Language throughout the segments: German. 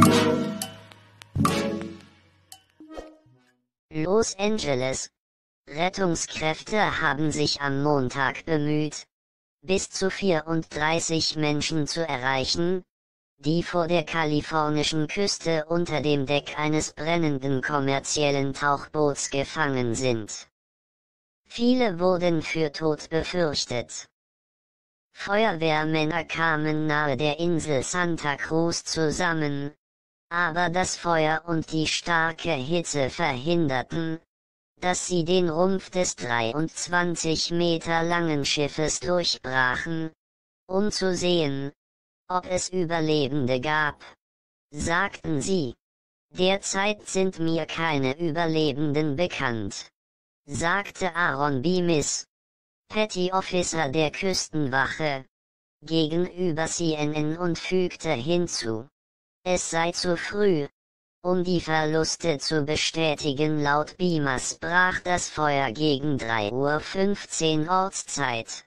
Los Angeles. Rettungskräfte haben sich am Montag bemüht, bis zu 34 Menschen zu erreichen, die vor der kalifornischen Küste unter dem Deck eines brennenden kommerziellen Tauchboots gefangen sind. Viele wurden für tot befürchtet. Feuerwehrmänner kamen nahe der Insel Santa Cruz zusammen, aber das Feuer und die starke Hitze verhinderten, dass sie den Rumpf des 23 Meter langen Schiffes durchbrachen, um zu sehen, ob es Überlebende gab. Sagten sie. Derzeit sind mir keine Überlebenden bekannt, sagte Aaron Bemis, Petty Officer der Küstenwache, gegenüber CNN und fügte hinzu: Es sei zu früh, um die Verluste zu bestätigen. Laut Bemis brach das Feuer gegen 3:15 Uhr Ortszeit,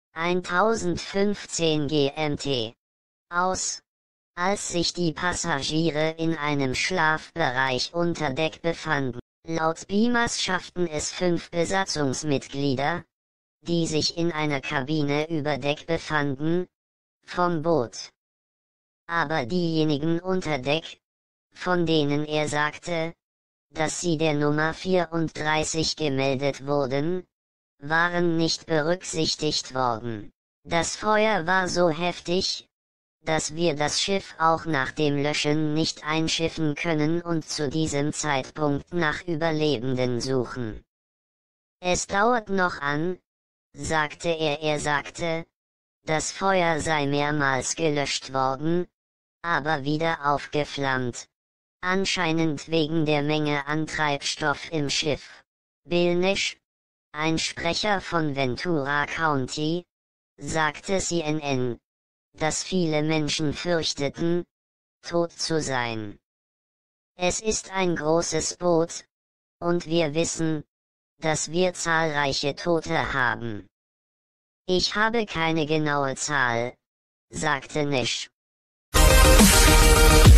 1015 GMT, aus, als sich die Passagiere in einem Schlafbereich unter Deck befanden. Laut Bemis schafften es 5 Besatzungsmitglieder, die sich in einer Kabine über Deck befanden, vom Boot. Aber diejenigen unter Deck, von denen er sagte, dass sie der Nummer 34 gemeldet wurden, waren nicht berücksichtigt worden. Das Feuer war so heftig, dass wir das Schiff auch nach dem Löschen nicht einschiffen können und zu diesem Zeitpunkt nach Überlebenden suchen. Es dauert noch an, sagte er. Er sagte, das Feuer sei mehrmals gelöscht worden, aber wieder aufgeflammt. Anscheinend wegen der Menge an Treibstoff im Schiff. Bill Nash, ein Sprecher von Ventura County, sagte CNN, dass viele Menschen fürchteten, tot zu sein. Es ist ein großes Boot, und wir wissen, dass wir zahlreiche Tote haben. Ich habe keine genaue Zahl, sagte Nash.